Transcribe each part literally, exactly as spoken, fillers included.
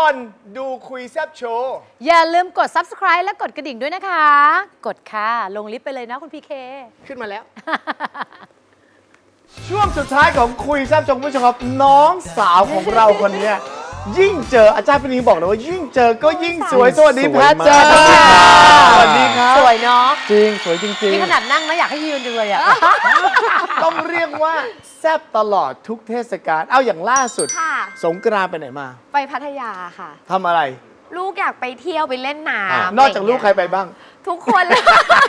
นดูคุยแซบโชว์อย่าลืมกด ซับสไครบ์ และกดกระดิ่งด้วยนะคะ กดค่ะลงลิฟต์ไปเลยนะคุณพีเคขึ้นมาแล้ว ช่วงสุดท้ายของคุยแซบโชว์คุณผู้ชมครับน้องสาวของเราคนนี้ยิ่งเจออาจารย์ปณีบอกเลยว่ายิ่งเจอก็ยิ่งสวยสวัสดีแพทย์จ้าสวัสดีครับสวยเนาะจริงสวยจริงๆนี่ขนาดนั่งนะอยากให้ยืนเลยอ่ะต้องเรียกว่าแซบตลอดทุกเทศกาลเอาอย่างล่าสุดสงกรานต์ไปไหนมาไปพัทยาค่ะทำอะไรลูกอยากไปเที่ยวไปเล่นน้ำนอกจากลูกใครไปบ้างทุกคนเลย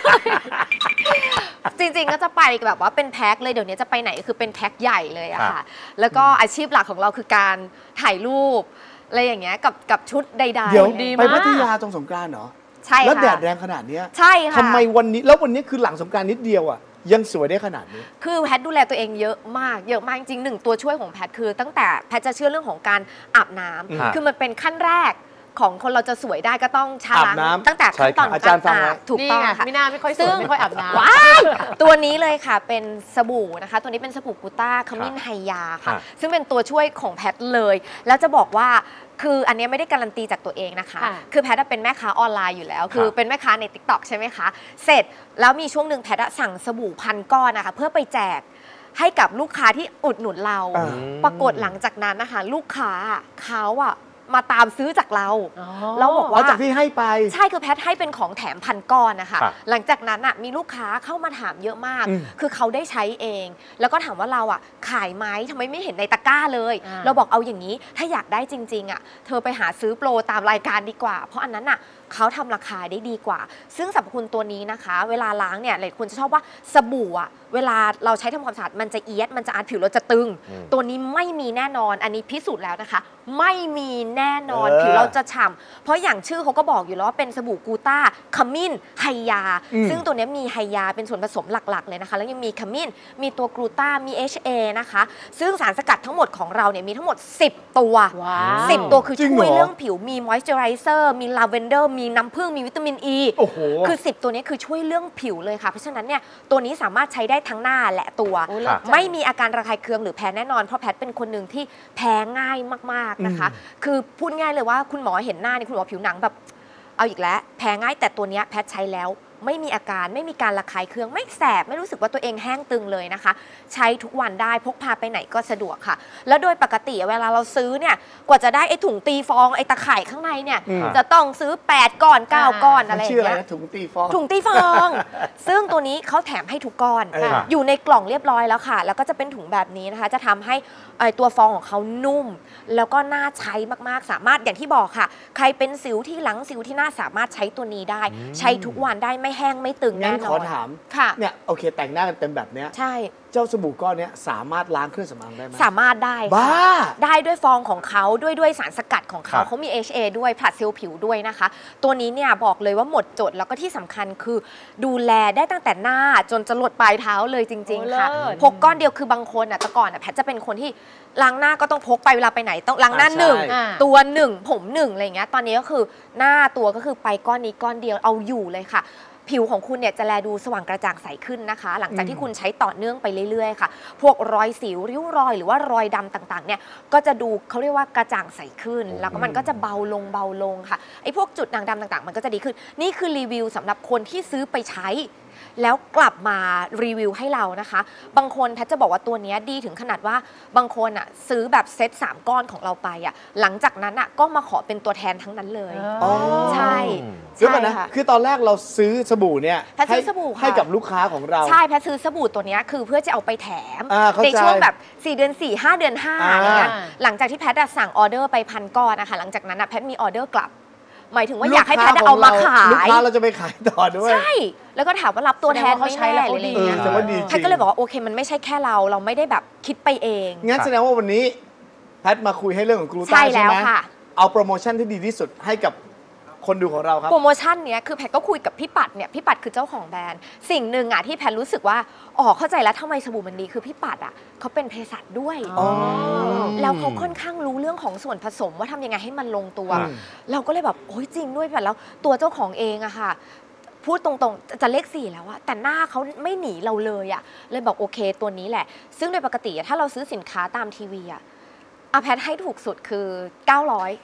จริงๆก็จะไปแบบว่าเป็นแพ็คเลยเดี๋ยวนี้จะไปไหนคือเป็นแพ็คใหญ่เลยอะค่ะแล้วก็อาชีพหลักของเราคือการถ่ายรูปอะไรอย่างเงี้ยกับกับชุดใดๆเดี๋ยวไปพัทยาตรงสงกรานต์เหรอใช่ค่ะแล้วแดดแรงขนาดนี้ใช่ค่ะทำไมวันนี้แล้ววันนี้คือหลังสงกรานต์นิดเดียวอะยังสวยได้ขนาดนี้คือแพทย์ดูแลตัวเองเยอะมากเยอะมากจริงๆหนึ่งตัวช่วยของแพทย์คือตั้งแต่แพทย์จะเชื่อเรื่องของการอาบน้ำคือมันเป็นขั้นแรกของคนเราจะสวยได้ก็ต้องชาล้างตั้งแต่ขั้นตอนอาจารย์ฟังไว้ถูกต้องค่ะไม่น่าไม่ค่อยสวยไม่ค่อยอาบน้ำว้ายตัวนี้เลยค่ะเป็นสบู่นะคะตัวนี้เป็นสบู่กูต้าขมิ้นไฮยาค่ะซึ่งเป็นตัวช่วยของแพทย์เลยแล้วจะบอกว่าคืออันนี้ไม่ได้การันตีจากตัวเองนะคะคือแพทย์เป็นแม่ค้าออนไลน์อยู่แล้วคือเป็นแม่ค้าใน ติ๊กต็อก ใช่ไหมคะเสร็จแล้วมีช่วงหนึ่งแพทย์สั่งสบู่พันก้อนนะคะเพื่อไปแจกให้กับลูกค้าที่อุดหนุนเราปรากฏหลังจากนั้นนะคะลูกค้าเขาอะมาตามซื้อจากเราแล้วบอกว่าจากที่ให้ไปใช่คือแพทให้เป็นของแถมพันก้อนนะคะหลังจากนั้นอ่ะมีลูกค้าเข้ามาถามเยอะมากคือเขาได้ใช้เองแล้วก็ถามว่าเราอ่ะขายไหมทำไมไม่เห็นในตะกร้าเลยเราบอกเอาอย่างนี้ถ้าอยากได้จริงๆอ่ะเธอไปหาซื้อโปรตามรายการดีกว่าเพราะอันนั้นอ่ะเขาทำราคาได้ดีกว่าซึ่งสรรพคุณตัวนี้นะคะเวลาล้างเนี่ยหลายคนจะชอบว่าสบู่อ่ะเวลาเราใช้ทำความสะอาดมันจะเอียดมันจะอาดผิวเราจะตึงตัวนี้ไม่มีแน่นอนอันนี้พิสูจน์แล้วนะคะไม่มีแน่นอนผิวเราจะฉ่ำเพราะอย่างชื่อเขาก็บอกอยู่แล้วว่าเป็นสบู่กูต้าขมิ้นไฮยาซึ่งตัวนี้มีไฮยาเป็นส่วนผสมหลักๆเลยนะคะแล้วยังมีขมิ้นมีตัวกลูต้ามี เอช เอ นะคะซึ่งสารสกัดทั้งหมดของเราเนี่ยมีทั้งหมดสิบตัวสิบตัวคือช่วยเรื่องผิวมีมอยส์เจอไรเซอร์มีลาเวนเดอร์มีน้ำผึ้งมีวิตามินอีคือสิบตัวนี้คือช่วยเรื่องผิวเลยค่ะเพราะฉะนั้นเนี่ยตัวนี้สามารถใช้ได้ทั้งหน้าและตัวไม่มีอาการระคายเคืองหรือแพ้แน่นอนเพราะแพทเป็นคนหนึ่งที่แพ้ง่ายมากๆนะคะคือพูดง่ายเลยว่าคุณหมอเห็นหน้านี่คุณหมอผิวหนังแบบเอาอีกแล้วแพ้ง่ายแต่ตัวนี้แพทใช้แล้วไม่มีอาการไม่มีการระคายเคืองไม่แสบไม่รู้สึกว่าตัวเองแห้งตึงเลยนะคะใช้ทุกวันได้พกพาไปไหนก็สะดวกค่ะแล้วโดยปกติเวลาเราซื้อเนี่ยกว่าจะได้ไอ้ถุงตีฟองไอ้ตะข่ายข้างในเนี่ยจะต้องซื้อแปดก้อนเก้าก้อนอะไรอย่างเงี้ยถุงตีฟองถุงตีฟองซึ่งตัวนี้เขาแถมให้ทุกก้อนอยู่ในกล่องเรียบร้อยแล้วค่ะแล้วก็จะเป็นถุงแบบนี้นะคะจะทำให้ตัวฟองของเขานุ่มแล้วก็น่าใช้มากๆสามารถอย่างที่บอกค่ะใครเป็นสิวที่หลังสิวที่หน้าสามารถใช้ตัวนี้ได้ใช้ทุกวันได้ไม่แห้งไม่ตึงแน่นอนงั้นขอถามเนี่ยโอเคแต่งหน้ากันเต็มแบบเนี้ยใช่เจ้าสบู่ก้อนนี้สามารถล้างเครื่องสำอางได้ไหมสามารถได้บ้าได้ด้วยฟองของเขาด้วยด้วยสารสกัดของเขาเขามี เอช เอ ด้วยผลัดเซลล์ผิวด้วยนะคะตัวนี้เนี่ยบอกเลยว่าหมดจดแล้วก็ที่สำคัญคือดูแลได้ตั้งแต่หน้าจนจะหลดปลายเท้าเลยจริงๆค่ะพกก้อนเดียวคือบางคนอ่ะแต่ก่อนอ่ะแพทจะเป็นคนที่ล้างหน้าก็ต้องพกไปเวลาไปไหนต้องล้างหน้าหนึ่งตัวหนึ่งผมหนึ่งอะไรอย่างเงี้ยตอนนี้ก็คือหน้าตัวก็คือไปก้อนนี้ก้อนเดียวเอาอยู่เลยค่ะผิวของคุณเนี่ยจะแลดูสว่างกระจ่างใสขึ้นนะคะหลังจากที่คุณใช้ต่อเนื่องไปเรื่อยๆค่ะพวกรอยสิวริ้วรอยหรือว่ารอยดำต่างๆเนี่ยก็จะดูเขาเรียกว่ากระจ่างใสขึ้นแล้วก็มันก็จะเบาลงเบาลงค่ะไอ้พวกจุดด่างดำต่างๆมันก็จะดีขึ้นนี่คือรีวิวสำหรับคนที่ซื้อไปใช้แล้วกลับมารีวิวให้เรานะคะบางคนแพทจะบอกว่าตัวนี้ดีถึงขนาดว่าบางคนอ่ะซื้อแบบเซตสามก้อนของเราไปอ่ะหลังจากนั้นอ่ะก็มาขอเป็นตัวแทนทั้งนั้นเลยใช่ใช่นะคือตอนแรกเราซื้อสบู่เนี่ยแพทซื้อสบู่ให้กับลูกค้าของเราใช่แพทซื้อสบู่ตัวนี้คือเพื่อจะเอาไปแถมในช่วงแบบสี่เดือนสี่ ห้าเดือนห้าอะไรเงี้ยหลังจากที่แพทสั่งออเดอร์ไปพันก้อนนะคะหลังจากนั้นแพทมีออเดอร์กลับหมายถึงว่าอยากให้แพทเอามาขายลูกค้าเราจะไปขายต่อด้วยใช่แล้วก็ถามว่ารับตัวแทนไม่ใช่อะไรอะไรอย่างเงี้ยแพทก็เลยบอกว่าโอเคมันไม่ใช่แค่เราเราไม่ได้แบบคิดไปเองงั้นแสดงว่าวันนี้แพทมาคุยให้เรื่องของกลูต้าใช่ไหมเอาโปรโมชั่นที่ดีที่สุดให้กับคนดูของเราครับโปรโมชั่นเนี้ยคือแพทก็คุยกับพี่ปัดเนี่ยพี่ปัดคือเจ้าของแบรนด์สิ่งหนึ่งอ่ะที่แพทรู้สึกว่าอ๋อเข้าใจแล้วทำไมสบู่มันดีคือพี่ปัดอ่ะเขาเป็นเภสัชด้วยแล้วเขาค่อนข้างรู้เรื่องของส่วนผสมว่าทำยังไงให้มันลงตัวเราก็เลยแบบโอ้ยจริงด้วยแบบแล้วตัวเจ้าของเองอะค่ะพูดตรงๆจะเลขสี่แล้วอะแต่หน้าเขาไม่หนีเราเลยอะเลยบอกโอเคตัวนี้แหละซึ่งโดยปกติถ้าเราซื้อสินค้าตามทีวีอะอาแพทให้ถูกสุดคือเก้าร้อย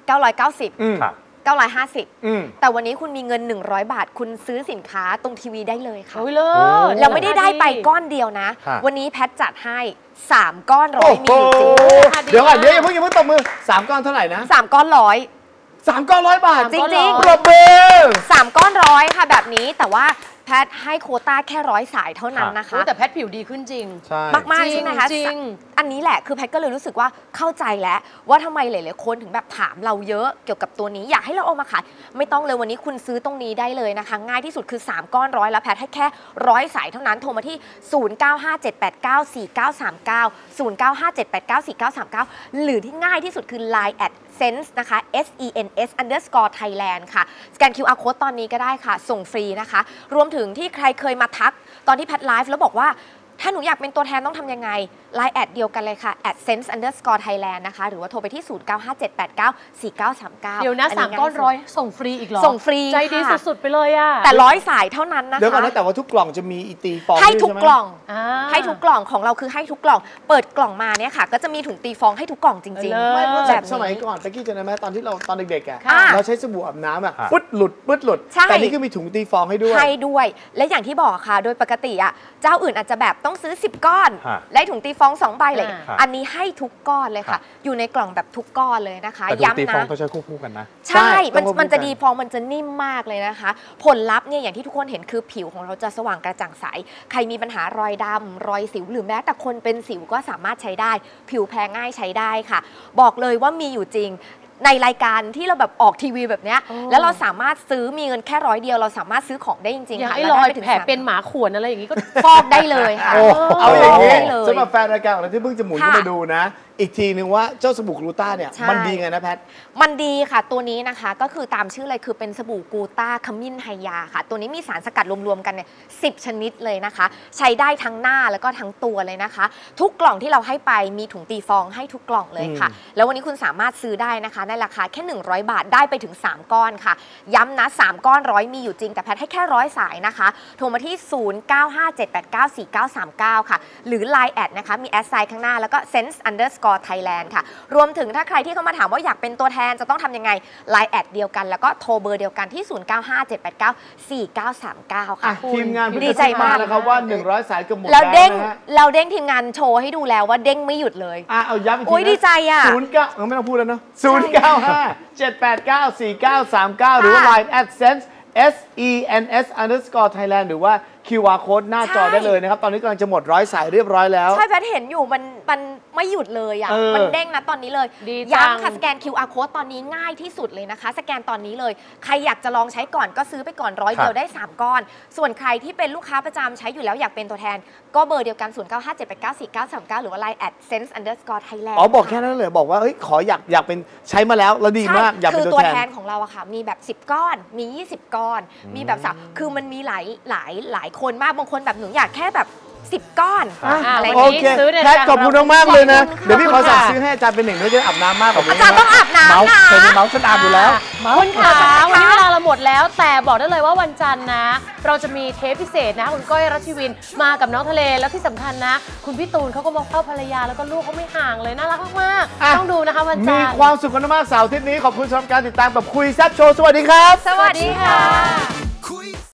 เก้าร้อยเก้าสิบอืมเก้าร้อยห้าสิบอืมแต่วันนี้คุณมีเงินหนึ่งร้อยบาทคุณซื้อสินค้าตรงทีวีได้เลยค่ะโอ้ยเลิศเราไม่ได้ได้ไปก้อนเดียวนะค่ะวันนี้แพทจัดให้สามก้อนร้อยมีโอ้อยู่จริงโหเดี๋ยวก่อนเดี๋ยวอย่าเพิ่งอย่าเพิ่งตบมือสามก้อนเท่าไหร่นะสามก้อนร้อยสามก้อนร้อยบาทจริงๆปรบมือสามก้อนร้อยค่ะแบบนี้แต่ว่าแพทให้โควต้าแค่ร้อยสายเท่านั้นนะคะโอ้ยแต่แพทผิวดีขึ้นจริงใช่มากๆใช่ไหมคะจริงอันนี้แหละคือแพทก็เลยรู้สึกว่าเข้าใจแล้วว่าทำไมหลายๆคนถึงแบบถามเราเยอะเกี่ยวกับตัวนี้อยากให้เราเอามาขายไม่ต้องเลยวันนี้คุณซื้อตรงนี้ได้เลยนะคะง่ายที่สุดคือสามก้อนร้อยแล้วแพทให้แค่ร้อยสายเท่านั้นโทรมาที่ศูนย์ เก้า ห้า เจ็ด แปด เก้า สี่ เก้า สาม เก้า ศูนย์ เก้า ห้า เจ็ด แปด เก้า สี่ เก้า สาม เก้า หรือที่ง่ายที่สุดคือ ไลน์ แอท เซนส์ นะคะ เอส อี เอ็น เอส underscore Thailand ค่ะสแกน คิว อาร์ Code ตอนนี้ก็ได้ค่ะส่งฟรีนะคะรวมถึงที่ใครเคยมาทักตอนที่แพทไลฟ์แล้วบอกว่าถ้าหนูอยากเป็นตัวแทนต้องทำยังไง ไลน์ แอดเดียวกันเลยค่ะ แอท เซนส์ underscore Thailand นะคะหรือว่าโทรไปที่ ศูนย์ เก้า ห้า เจ็ด แปด เก้า สี่ เก้า สาม เก้าเดี๋ยวนะสามก้อนร้อยส่งฟรีอีกเหรอส่งฟรีใจดีค่ะสุดๆไปเลยอ่ะแต่ร้อยสายเท่านั้นนะคะเดี๋ยวก่อนนะแต่ว่าทุกกล่องจะมีอีตีฟองให้ด้วยทุกช่ไมกล่องอ่าให้ทุกกล่องของเราคือให้ทุกกล่อง เปิดกล่องมาเนี่ยค่ะ ก็จะมีถุงตีฟองให้ทุกกล่องจริงเลิศๆไม่เพราะแบบสมัยนี้ก่อนตะกี้จำได้ไหมตอนที่เราตอนเด็กๆอ่ะค่ะเราใช้สบู่อาบน้ำอ่ะค่ะปึ๊ดหลุดปึ๊ดหลุดใช่แต่นี่ก็มีถุงตีฟองให้ด้วยให้ด้วย และอย่างที่บอกค่ะ โดยปกติอ่ะเจ้าอื่นอาจจะแบบต้องซื้อสิบก้อนฮะได้ถุงตีฟองสองใบเลยอ่าอันนี้ให้ทุกก้อนเลยค่ะ อยู่ในกล่องแบบทุกก้อนเลยนะคะแต่ดูตีย้ำฟองนะต้องใช้ควบคู่กันนะใช่ มันต้องควบคู่มันจะกันดีฟองมันจะนิ่มมากเลยนะคะ ผลลัพธ์เนี่ยอย่างที่ทุกคนเห็นคือผิวของเราจะสว่างกระจ่างใส ใครมีปัญหารอยดำรอยสิวหรือแม้แต่คนเป็นสิวก็สามารถใช้ได้ ผิวแพ้ง่ายใช้ได้ค่ะ บอกเลยว่ามีอยู่จริง ในรายการที่เราแบบออกทีวีแบบเนี้ยโอ้แล้วเราสามารถซื้อมีเงินแค่ร้อยเดียวเราสามารถซื้อของได้จริงอย่าๆงค่ะไอ้แล้วรอยได้ไปถึงแผลสามเป็นหมาข่วนอะไรอย่างงี้ก็ฟอกได้เลยค่ะโอ้เอาอย่างนี้ได้เลยสำหรับแฟนรายการของเราที่เพิ่งจะหมุนค่ะเข้ามาดูนะ อีกทีนึงว่าเจ้าสบู่กลูต้าเนี่ยใช่มันดีไงนะแพทมันดีค่ะตัวนี้นะคะก็คือตามชื่อเลยคือเป็นสบู่กูต้าขมิ้นไฮยาค่ะ ตัวนี้มีสารสกัดรวมๆกันเนี่ยสิบชนิดเลยนะคะ ใช้ได้ทั้งหน้าแล้วก็ทั้งตัวเลยนะคะ ทุกกล่องที่เราให้ไปมีถุงตีฟองให้ทุกกล่องเลยค่ะ แล้ววันนี้คุณสามารถซื้อได้นะคะในราคาแค่หนึ่งร้อยบาทได้ไปถึงสามก้อนค่ะ ย้ำนะสามก้อนร้อยมีอยู่จริงแต่แพทย์ให้แค่ร้อยสายนะคะโทรมาที่ ศูนย์ เก้า ห้า เจ็ด แปด เก้า สี่ เก้า สาม เก้า ค่ะหรือ ไลน์ แอดนะคะมีแอดไซน์ข้างหน้าแล้วก็ เซนส์ underscore Thailand ค่ะรวมถึงถ้าใครที่เข้ามาถามว่าอยากเป็นตัวแทนจะต้องทำยังไง ไลน์ แอดเดียวกันแล้วก็โทรเบอร์เดียวกันที่ ศูนย์ เก้า ห้า เจ็ด แปด เก้า สี่ เก้า สาม เก้าอ่ะค่ะทีมงานเพิ่งดีจะใจขึ้นมามากนะครับว่าหนึ่งร้อยสายเกือบหมดแล้วเด้งนะฮะเราเด้งทีมงานโชว์ให้ดูแล้วว่าเด้งไม่หยุดเลยอ่ะเอาย้ำอีกทีโอ้ยดีใจอะศูนย์เก้าเออไม่ต้องพูดแล้วเนาะศูนย์เก้าห้าเจ็ดแปดเก้าสี่เก้าสามเก้าหรือว่า ไลน์ แอท เซนส์ เอส อี เอ็น เอส underscore Thailand หรือว่า คิว อาร์ Code หน้าจอได้เลยนะครับ ตอนนี้กำลังจะหมดร้อยสายเรียบร้อยแล้วใช่แพทย์เห็นอยู่มันมันไม่หยุดเลยอ่ะเออมันเด้งนะตอนนี้เลยดีจังย้ำค่ะสแกน คิว อาร์ Code ตอนนี้ง่ายที่สุดเลยนะคะ สแกนตอนนี้เลย ใครอยากจะลองใช้ก่อนก็ซื้อไปก่อนร้อยเดียวได้สามก้อน ส่วนใครที่เป็นลูกค้าประจำใช้อยู่แล้วอยากเป็นตัวแทน ก็เบอร์เดียวกัน ศูนย์ เก้า ห้า เจ็ด แปด เก้า สี่ เก้า สาม เก้า หรือว่า ไลน์ แอท เซนส์ underscore Thailand อ๋อบอกแค่นั้นเลยบอกว่าเฮ้ยขออยากอยากเป็นใช้มาแล้วแล้วดีมากอยากคืเป็นอตัตัว วแทแทนนของเราอะค่ะมีแบบสิบก้อนมียี่สิบก้อน มีแบบสามคือมันมีหลายหลายหลายคนมากบางคนแบบหนูอยากแค่แบบสิบก้อนอ่ะอะไรอย่างโองี้เคซื้อในแพทรายการขอบคุณมากๆเลยนะขอบคุณค่ะเดี๋ยวพี่ขอสั่งซื้อให้อาจารย์เป็นหนึ่งด้วยจะอาบน้ำมากกว่านี้อาจารย์ต้องอาบน้ำเมาส์นะเคยมีเมาส์ฉันอาบอยู่แล้วคุณขาวันนี้เวลาเราหมดแล้วแต่บอกได้เลยว่าวันจันทร์นะ เราจะมีเทปพิเศษนะคุณก้อยรัชวินมากับน้องทะเลแล้วที่สำคัญนะ คุณพี่ตูนเขาก็มาเฝ้าภรรยาแล้วก็ลูกเขาไม่ห่างเลยน่ารักมากอ่ะๆต้องดูนะคะวันจัมีนทร์ความสุขกันมากๆเสาร์อาทิตย์นี้ขอบคุณสำหรับการติดตามกับคุยแซ่บโชว์สวัสดีครับสวัสดีค่ะ